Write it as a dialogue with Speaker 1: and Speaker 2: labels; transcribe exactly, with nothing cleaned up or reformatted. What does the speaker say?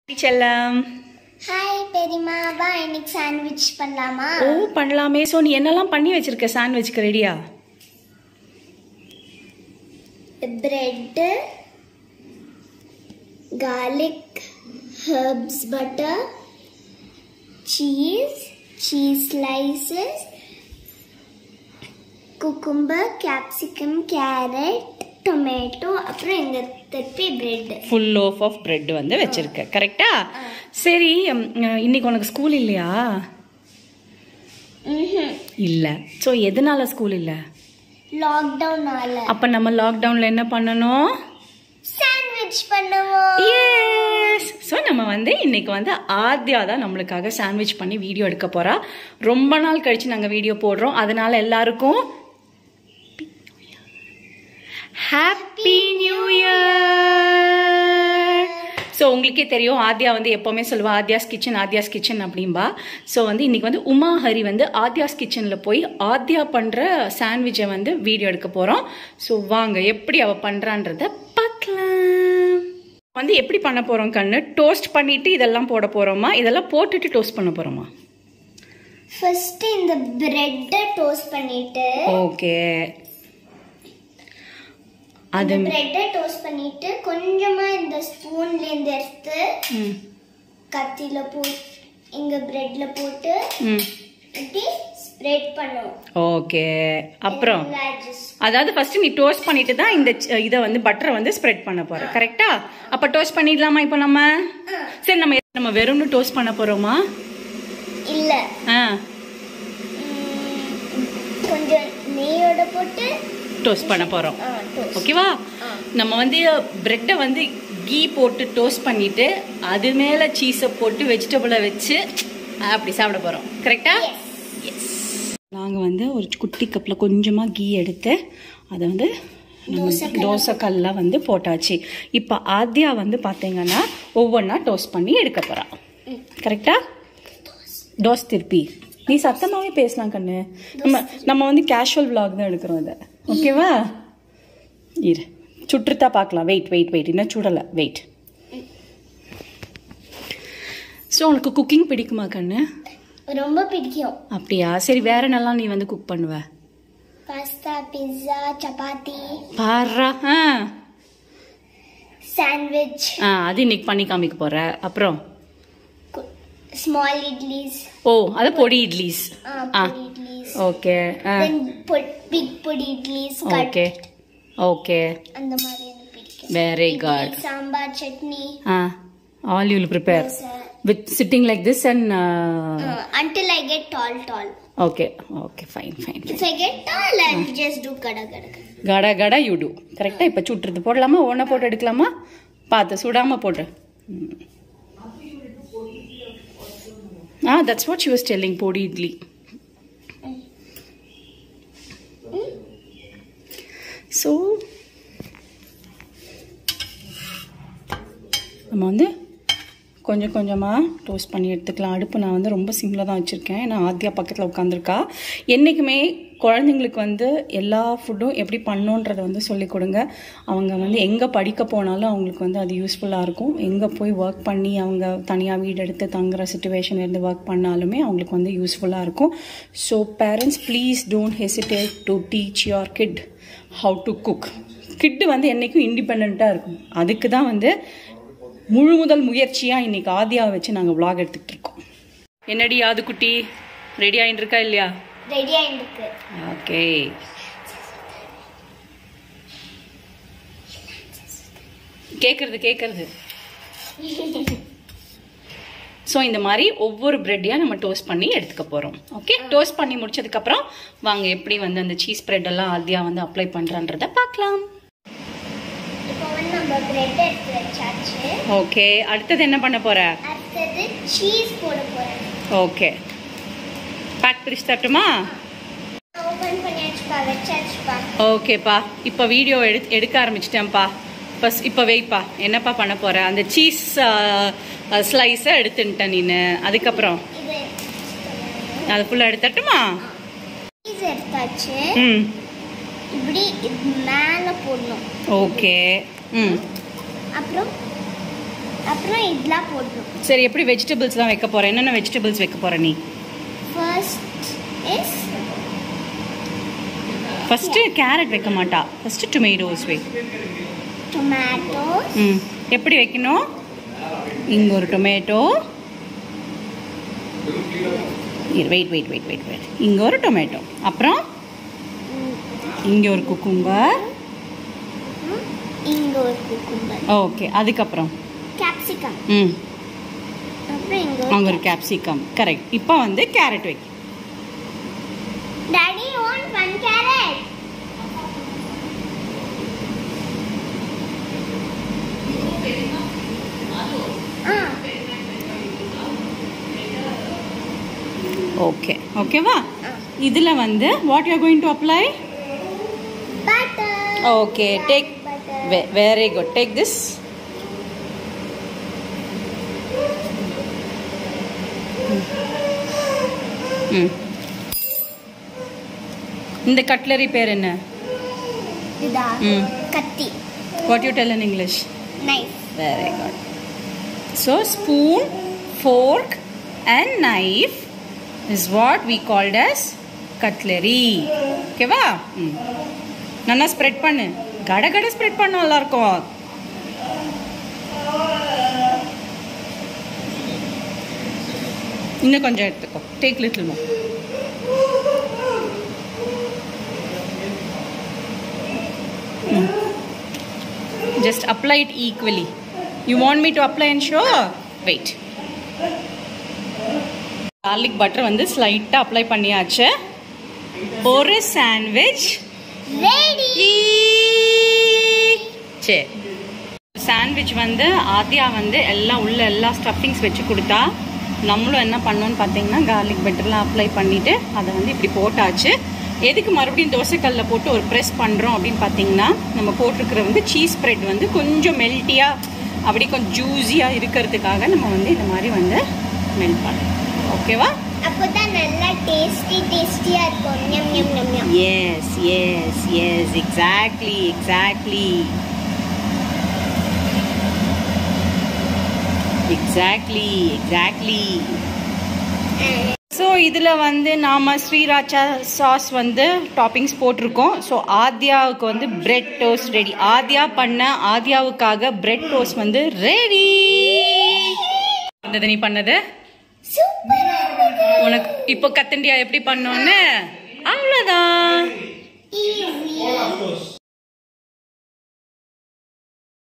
Speaker 1: செல்லம்
Speaker 2: ஹாய் பெரியம்மா வா இன்னைக்கு சாண்ட்விச் பண்ணலாமா?
Speaker 1: ஓ பண்ணலாமே. சோ நீ என்னெல்லாம் பண்ணி வச்சிருக்க சாண்ட்விச்க்கு ரெடியா?
Speaker 2: Bread, garlic, herbs, butter, cheese, cheese slices, cucumber, capsicum, carrot, tomato, அப்புறம் இந்த திருப்பி bread.
Speaker 1: Full loaf of bread வந்து வச்சிருக்க. கரெக்ட்டா? சரி, இன்னைக்கு உனக்கு ஸ்கூல் இல்லையா?
Speaker 2: ம்ஹும்
Speaker 1: இல்ல. சோ எதனால ஸ்கூல் இல்ல?
Speaker 2: லாக்டவுனால.
Speaker 1: அப்ப நம்ம லாக்டவுன்ல என்ன பண்ணனும்?
Speaker 2: சாண்ட்விச் பண்ணுவோம்.
Speaker 1: எஸ். சோ நம்ம வந்து இன்னைக்கு வந்து ஆத்யா தான் நம்மளுக்காக சாண்ட்விச் பண்ணி வீடியோ எடுக்க போறா. ரொம்ப நாள் கழிச்சு நாங்க வீடியோ போடுறோம். அதனால எல்லாருக்கும் ஹாப்பி நியூ இயர். ஸோ உங்களுக்கே தெரியும், ஆத்யா வந்து எப்போவுமே சொல்லுவா ஆத்யாஸ் கிச்சன் ஆத்யாஸ் கிச்சன் அப்படின்பா. ஸோ வந்து இன்னைக்கு வந்து உமா ஹரி வந்து ஆத்யாஸ் கிச்சனில் போய் ஆத்யா பண்ணுற சாண்ட்விச்சை வந்து வீடியோ எடுக்க போகிறோம். ஸோ வாங்க எப்படி அவள் பண்ணுறான்றத பார்க்கலாம். வந்து எப்படி பண்ண போகிறோம் கண்ணு? டோஸ்ட் பண்ணிட்டு இதெல்லாம் போட போகிறோமா, இதெல்லாம் போட்டுட்டு டோஸ்ட் பண்ண போகிறோமா?
Speaker 2: ஃபர்ஸ்ட் இந்த பிரெட்டை டோஸ்ட் பண்ணிட்டு
Speaker 1: ஓகே.
Speaker 2: அது பிரெட்டை டோஸ்ட் பண்ணிட்டு கொஞ்சமா இந்த ஸ்பூன்ல இருந்து எடுத்து கத்தில போட்டு இங்க பிரெட்ல போட்டு இப்படி ஸ்ப்ரெட் பண்ணுவோம்.
Speaker 1: ஓகே. அப்புறம் அதாவது ஃபர்ஸ்ட் நீ டோஸ்ட் பண்ணிட்டு தான் இந்த இதை வந்து பட்டரை வந்து ஸ்ப்ரெட் பண்ண போற. கரெக்டா? அப்ப டோஸ்ட் பண்ணிடலாமா இப்போ நம்ம? சரி, நம்ம நம்ம வெறும்னு டோஸ்ட் பண்ண போறோமா?
Speaker 2: இல்ல, கொஞ்சம் நெய்யோட போட்டு
Speaker 1: டோஸ்ட் பண்ண போறோம். ஓகேவா? நம்ம வந்து பிரெட்டை வந்து கீ போட்டு டோஸ்ட் பண்ணிட்டு அது மேல சீஸை போட்டு வெஜிடபிளை வச்சு அப்படி சாப்பிட போறோம். கரெக்டா? எஸ். நாங்க வந்து ஒரு குட்டி கப்ல கொஞ்சமா கீ எடுத்து அதை வந்து தோசை கல்ல வந்து போட்டாச்சு. இப்ப ஆத்யா வந்து பாத்தீங்கன்னா ஒவ்வொன்னா டோஸ்ட் பண்ணி எடுக்க போறா. கரெக்டா? டோஸ் திருப்பி நீ சத்தமாவே பேசலாம் கண்ணு. நம்ம நம்ம வந்து கேஷுவல் விளாக் தான் எடுக்கிறோம் இதை. ஓகேவா? இரு, சுற்றுத்தா பார்க்கலாம். வெயிட் வெயிட் வெயிட் இன்னும் சுடலை. வெயிட். ஸோ உனக்கு குக்கிங் பிடிக்குமா கண்ணு?
Speaker 2: ரொம்ப பிடிக்கும்.
Speaker 1: அப்படியா? சரி, வேற என்னெல்லாம் நீ வந்து குக் பண்ணுவ?
Speaker 2: Pasta, pizza, chapati.
Speaker 1: பாரா. ஆ
Speaker 2: சாண்ட்விச்.
Speaker 1: ஆ அது இன்னைக்கு பண்ணி காமிக்க போற. அப்புறம்
Speaker 2: ஸ்மால் இட்லிஸ்.
Speaker 1: ஓ, அது பொடி இட்லிஸ்.
Speaker 2: ஆ idlis.
Speaker 1: Okay.
Speaker 2: Then big podi idlis.
Speaker 1: Okay okay.
Speaker 2: அந்த மாதிரி எனக்கு பிடிக்கும்.
Speaker 1: Very good.
Speaker 2: சாம்பார், சட்னி.
Speaker 1: ஆ all you will prepare with sitting like this and uh,
Speaker 2: uh, until I get tall tall.
Speaker 1: okay okay fine fine, fine.
Speaker 2: If I get tall I will just do gada gada
Speaker 1: gada gada you do. கரெக்ட்டா? இப்ப சுற்றுது போடலாமா? ஒண்ணா போட்டு எடுக்கலாமா? பாத்து சுடாம போடு. Ah, that's what she was telling, podi idli. So நம்ம வந்து கொஞ்சம் கொஞ்சமாக டோஸ்ட் பண்ணி எடுத்துக்கலாம். அடுப்பு நான் வந்து ரொம்ப சிம்பிளாக தான் வச்சுருக்கேன். ஏன்னா ஆத்யா பக்கத்தில் உட்காந்துருக்கா. என்றைக்குமே குழந்தைங்களுக்கு வந்து எல்லா ஃபுட்டும் எப்படி பண்ணணுன்றதை வந்து சொல்லிக் கொடுங்க. அவங்க வந்து எங்கே படிக்க போனாலும் அவங்களுக்கு வந்து அது யூஸ்ஃபுல்லாக இருக்கும். எங்கே போய் ஒர்க் பண்ணி அவங்க தனியாக வீடு எடுத்து தங்குற சுச்சுவேஷன் இருந்து ஒர்க் பண்ணாலுமே அவங்களுக்கு வந்து யூஸ்ஃபுல்லாக இருக்கும். So parents please don't hesitate to teach your kid how to cook. Kid வந்து என்றைக்கும் இண்டிபெண்ட்டாக இருக்கும். அதுக்கு தான் வந்து முழு முதல் முயற்சியாக இன்னைக்கு ஆத்யாவை வச்சு நாங்கள் விளாக் எடுத்துக்கிட்டு இருக்கோம். என்னடி யாது குட்டி, ரெடி ஆகிட்டு இருக்கா இல்லையா?
Speaker 2: ரெடி ஆயிருக்கு.
Speaker 1: ஓகே. கேட்குறது கேட்குறது. ஸோ இந்த மாதிரி ஒவ்வொரு பிரெட்டையாக நம்ம டோஸ்ட் பண்ணி எடுத்துக்க போகிறோம். ஓகே. டோஸ்ட் பண்ணி முடிச்சதுக்கப்புறம் வாங்க எப்படி வந்து அந்த சீஸ் பிரெட் எல்லாம் ஆத்யா வந்து அப்ளை பண்ணுறான்றதை பார்க்கலாம். ஓகே. அடுத்தது என்ன பண்ண போற?
Speaker 2: அடுத்தது சீஸ் போட போறேன்.
Speaker 1: ஓகே. பேக் பிரிச்சு தட்டுமா?
Speaker 2: ஓபன் பண்ணியாச்சுப்பா, வெச்சாச்சுப்பா.
Speaker 1: ஓகேப்பா. இப்போ வீடியோ எடு எடுக்க ஆரம்பிச்சிட்டேன்ப்பா. பஸ் இப்போ வெயிப்பா. என்னப்பா பண்ண போற? அந்த சீஸ் ஸ்லைஸை எடுத்துட்டேன் நீனு. அதுக்கப்புறம் அது ஃபுல்லாக எடுத்துட்டுமா?
Speaker 2: சீஸ் எடுத்தாச்சு.
Speaker 1: ம்
Speaker 2: இப்படி மேலே போடணும்.
Speaker 1: ஓகே. ம்
Speaker 2: அப்புறம் அப்புறம் இதெல்லாம் போடணும்.
Speaker 1: சரி, எப்படி வெஜிடபிள்ஸ்லாம் வைக்க போற? என்னென்ன வெஜிடபிள்ஸ் வைக்க போற நீ?
Speaker 2: ஃபர்ஸ்ட் இஸ்
Speaker 1: ஃபர்ஸ்ட் கேரட் வைக்க மாட்டா. ஃபர்ஸ்ட் டொமேட்டோஸ் வை.
Speaker 2: டொமேட்டோஸ்.
Speaker 1: ம் எப்படி வைக்கணும்? இங்க ஒரு tomato. Wait wait wait wait wait இங்க ஒரு டொமேட்டோ. அப்புறம் இங்க ஒரு குக்கும்பர்.
Speaker 2: இங்க ஒரு குக்கும்பர்.
Speaker 1: ஓகே, அதுக்கப்புறம்
Speaker 2: கேப்சிகம்.
Speaker 1: ம்
Speaker 2: அப்புறம் இங்க
Speaker 1: அங்க ஒரு கேப்சிகம். கரெக்ட். இப்போ வந்து கேரட் வைக்க.
Speaker 2: Daddy want one carrot.
Speaker 1: Okay, ஓகேவா? இதுல வந்து what you are going to apply?
Speaker 2: Butter.
Speaker 1: Okay, take. Very good. Take this. ம் இந்த கட்லரி பேர் என்ன?
Speaker 2: இதா
Speaker 1: ம்
Speaker 2: கத்தி.
Speaker 1: What you tell in English?
Speaker 2: Knife.
Speaker 1: Very good. So spoon, fork and knife is what we called as cutlery. Okay va? ம் நல்லா spread பண்ணு. கட கட ஸ்ப்ரெட் பண்ண நல்லா இருக்கும். இன்னும் கொஞ்சம் எடுத்துக்கோ. Take little more. ம் Just apply it equally. You want me to apply and show? Wait. Garlic butter வந்து ஸ்லைட்டா அப்ளை பண்ணியாச்சு. ஒரு சாண்ட்விச்
Speaker 2: ரெடி.
Speaker 1: சரி, சாண்ட்விச் வந்து ஆத்யா வந்து எல்லாம் உள்ள எல்லா ஸ்டஃபிங்ஸ் வச்சு கொடுத்தா, நம்மளும் என்ன பண்ணோம்னு பார்த்தீங்கன்னா கார்லிக் பட்டர்லாம் அப்ளை பண்ணிட்டு அதை வந்து இப்படி போட்டாச்சு. எதுக்கு மறுபடியும் தோசைக்கல்ல போட்டு ஒரு ப்ரெஸ் பண்ணுறோம் அப்படின்னு பார்த்தீங்கன்னா, நம்ம போட்டிருக்கிற வந்து சீஸ் ஸ்ப்ரெட் வந்து கொஞ்சம் மெல்ட்டியாக அப்படி கொஞ்சம் ஜூஸியாக இருக்கிறதுக்காக நம்ம வந்து இந்த மாதிரி வந்து மெல்ட் பண்ணோம். ஓகேவா?
Speaker 2: அப்பதான் நல்லா டேஸ்டி டேஸ்டியா இருக்கும். ஞம் ஞம் ஞம் ஞம்.
Speaker 1: Yes yes yes exactly exactly exactly exactly so இதில் வந்து நாம் ஸ்ரீராச்சா சாஸ் வந்து டாப்பிங்ஸ் போட்டிருக்கோம். ஸோ ஆத்யாவுக்கு வந்து பிரெட் டோஸ்ட் ரெடி. ஆத்யா பண்ண ஆத்யாவுக்காக பிரெட் டோஸ்ட் வந்து ரெடி. நீ பண்ணது
Speaker 2: சூப்பரா இருக்கு.
Speaker 1: உனக்கு இப்போ கத்தண்டியா எப்படி பண்ணோன்னு? அவ்வளோதான்.
Speaker 2: ஈஸி.